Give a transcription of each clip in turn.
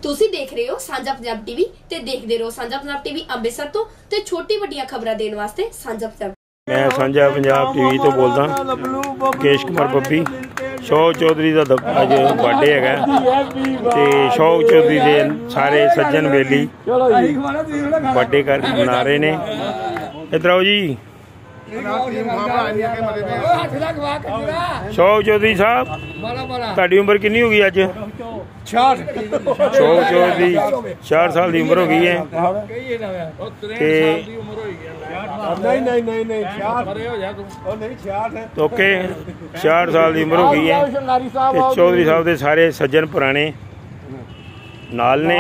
ਤੁਸੀਂ ਦੇਖ ਰਹੇ ਹੋ ਸਾਂਝਾ ਪੰਜਾਬ ਟੀਵੀ ਤੇ ਦੇਖਦੇ ਰਹੋ ਸਾਂਝਾ ਪੰਜਾਬ ਟੀਵੀ ਅੰਮ੍ਰਿਤਸਰ ਤੋਂ ਤੇ ਛੋਟੀ ਵੱਡੀਆਂ ਖਬਰਾਂ ਦੇਣ ਵਾਸਤੇ ਸਾਂਝਾ ਪੰਜਾਬ। मैं साझा पंजाब टीवी तो बोलदा मुकेश कुमार पब्बी। शौक चौधरी का अज बर्थडे है ते शौक चौधरी के सारे सज्जन बेली बर्थडे कर मना रहे ने। इधर आओ जी शौक चौधरी साहब, तुहाडी उम्र कितनी हो गई अज? 66। शौक चौधरी 66 साल की उम्र हो गई है। ओके 66 साल की उम्र हो गई है। चौधरी साहब के सारे सज्जन पुराने नाल ने।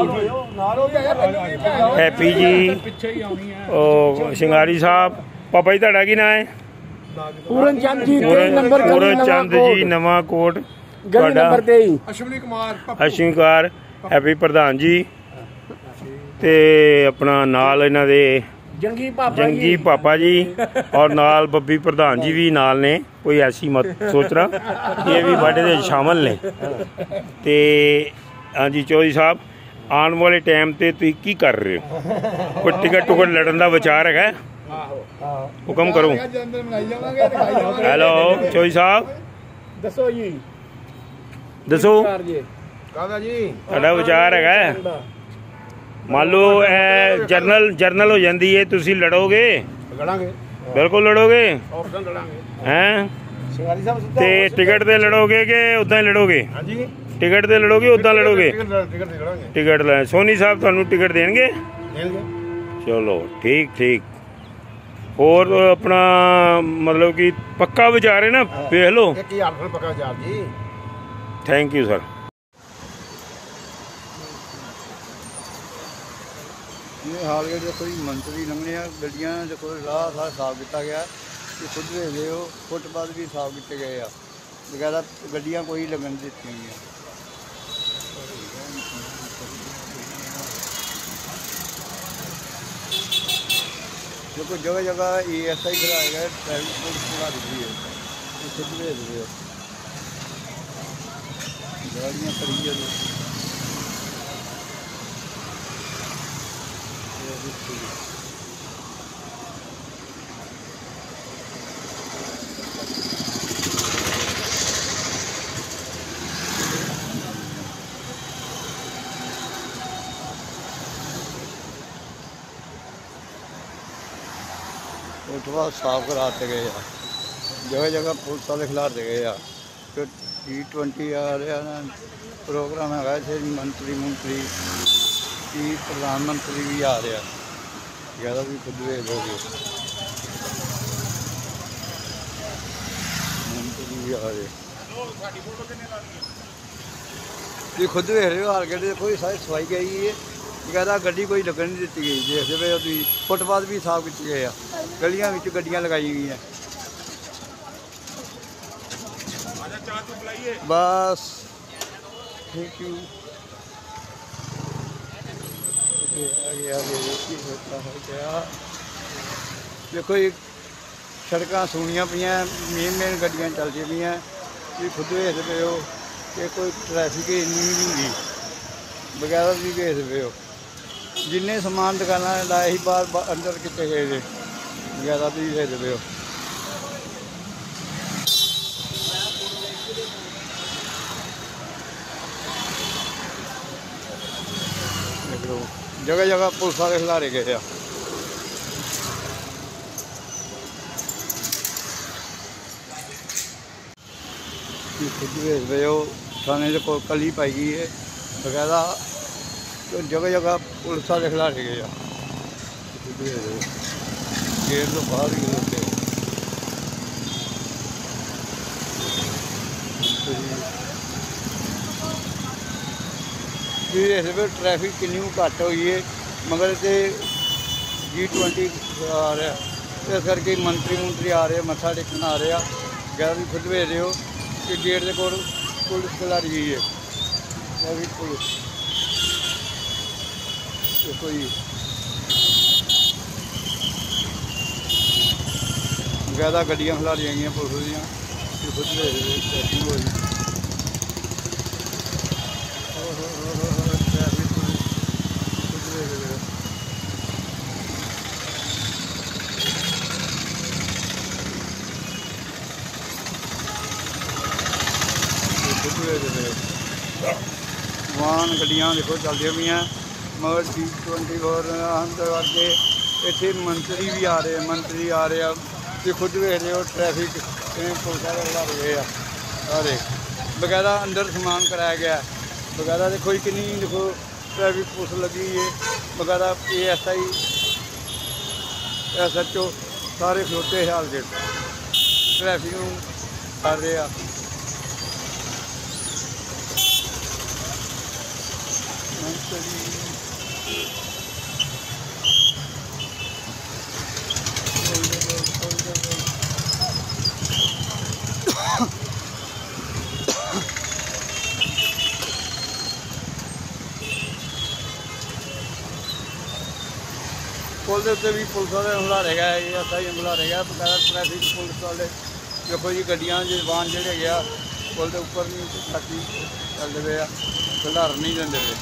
हैप्पी जी, शिंगारी साहब, पापा जी तुहाडा की नाम है? पूरन चंद जी, नवा कोट। अश्विनी कुमार हैप्पी प्रधान जी ते अपना नाल इन्हां दे जंगी पापा जी और नाल बब्बी प्रधान जी भी नाल ने। कोई ऐसी मत सोचना, ये भी बर्थडे दे शामिल ने। ते हाँ जी चौधरी साहब, आने वाले टाइम ते तुसीं की कर रहे हो? कोई टिकट टुकट लड़न का विचार है? हुक्म करो। हेलो चौधरी साहब, दसो जी, दसो तुहाडा विचार है? मान लो जरनल हो जाती है, तुसीं लड़ोगे? बिल्कुल लड़ोगे हैं? ते टिकट ते लड़ोगे कि उदां ही लड़ोगे? टिकट ते लड़ोगे उदां लड़ोगे? टिकट सोनी साहब तुहानू टिकट देंगे? चलो ठीक ठीक। और अपना मतलब कि पक्का विचार है ना? देख लो। Thank you sir. ये हाल के देखो जी, मंत्री लंघने गड्डियां देखो राह सारा साफ किया गया। खुद देखते हो फुटपाथ भी साफ किए गए आ, बगैर गड्डियां कोई लगन दी हुई है। देखो जगह जगह ESI खिलाया गया, ट्रैफिक पुलिस खिला दी है। खुद भेज रहे हो गाड़ियाँ खड़ी है। फुटपाथ साफ कराते गए, जगह जगह पुलिस वाले खिलाते गए। G20 आ रहा ना प्रोग्राम है, मंत्री प्रधानमंत्री भी आ रहा, ज़्यादा भी खुद वेद हो गए। मंत्री भी आ रहे जी, खुद वेख रहे हो। हाल के देखो सारी सफाई गई है, बगैर गड्डी कोई लगन नहीं दी गई। देखते पे अभी फुटपाथ भी साफ किए गए, गलियां में गड्डियां लगाई हुई हैं। बस थैंक यू। देखो ये सड़क सुनिया पियाँ, मेन गड्डियां चलती पियाँ। खुद देखते पे हो कि कोई ट्रैफिक इन्नी भी नहीं होगी, बगैर भी देखते पे हो। जिन्ने समान दुकाना लाए ही बाहर अंदर किए गए थे, बगैर भी देखते पे हो। जगह जगह पुलिस वाले खिलारे गए। खुद भेज रहे हो, थाने से कली पाई गई है, बकायदा जगह जगह पुलिस वाले खिलारे गए। गेट तो बाहर ही होते ट्रैफिक किन्नी घट हुई है, मगर तो G20 आ रहा, इस करके मंत्री आ रहे, मत्था टेकन आ रहे। गैर भी खुद भेज रहे हो कि गेट के कोल पुलिस खिलारी गई है। पुलिस देखो जी, बकायदा गड्डियां खिलारियां गई पुलिस दियाँ। खुद भेज रहे चैकिंग हो रही। ਵਾਹਨ ਗੱਡੀਆਂ ਦੇਖੋ ਚੱਲਦੀਆਂ ਪਈਆਂ ਮਗਰ T24 ਅੰਦਰ ਵਰਗੇ ਇੱਥੇ ਮੰਤਰੀ ਵੀ ਆ ਰਹੇ ਆ ਤੇ ਖੁਦ ਵੇਖ ਰਹੇ ਹੋ ਟ੍ਰੈਫਿਕ ਕਿਵੇਂ ਪੁਲਿਸ ਵਾਲੇ ਖਿਲਾ ਰਹੇ ਆ ਸਾਰੇ ਬਕਾਇਦਾ ਅੰਦਰ ਸਮਾਨ ਕਰਾਇਆ ਗਿਆ ਬਕਾਇਦਾ ਦੇਖੋ ਜੀ ਕਿੰਨੀ ਦੇਖੋ ਟ੍ਰੈਫਿਕ ਪੁਲਿਸ ਲੱਗੀ ਹੈ ਬਕਾਇਦਾ ASI SHO ਸਾਰੇ ਖਲੋਤੇ ਹਾਲ ਦੇ ਟ੍ਰੈਫਿਕ ਨੂੰ ਕਰ ਰਹੇ ਆ ਪੁਲ ਦੇ ਉੱਤੇ ਵੀ ਪੁਲਿਸ ਵਾਲੇ ਹਮਲਾ ਰਹੇਗਾ ASI ਹਮਲਾ ਰਹੇਗਾ ਬਕਾਇਦਾ ਟ੍ਰੈਫਿਕ ਪੁਲਿਸ ਵਾਲੇ ਦੇਖੋ ਜੀ ਗੱਡੀਆਂ ਦੇ ਵਾਹਨ ਜਿਹੜੇ ਹੈਗੇ ਆ ਪੁਲ ਦੇ ਉੱਪਰ ਨਹੀਂ ਸਾਡੀ ਚੱਲਦੇ ਪਏ ਆ ਖਿਲਾਰ ਨਹੀਂ ਦਿੰਦੇ ਪਏ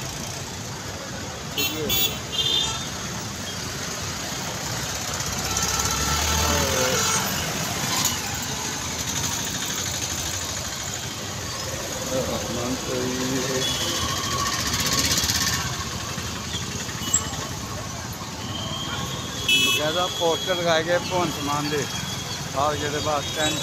बकायदा पोस्टर लगाए गए भगवंत मान दे आह जो बस स्टैंड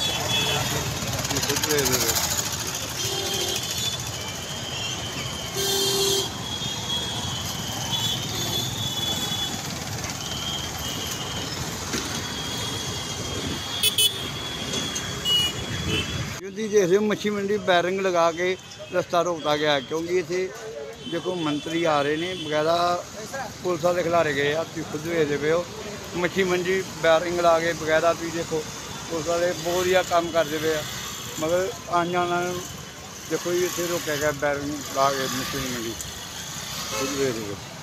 देख रहे हो मच्छी मंडी बैरिंग लगा के रस्ता रोकता गया क्योंकि इतने देखो मंत्री आ रहे हैं बकायदा पुलिस वाले खिलारे गए खुद देखते पे हो मच्छी मंडी बैरिंग ला के बकायदा भी देखो पुलिस वाले बहुत ही काम करते पे मगर आने जाना देखो जी इतने रोका गया बैरिंग ला के मच्छी मंडी खुद देखते पे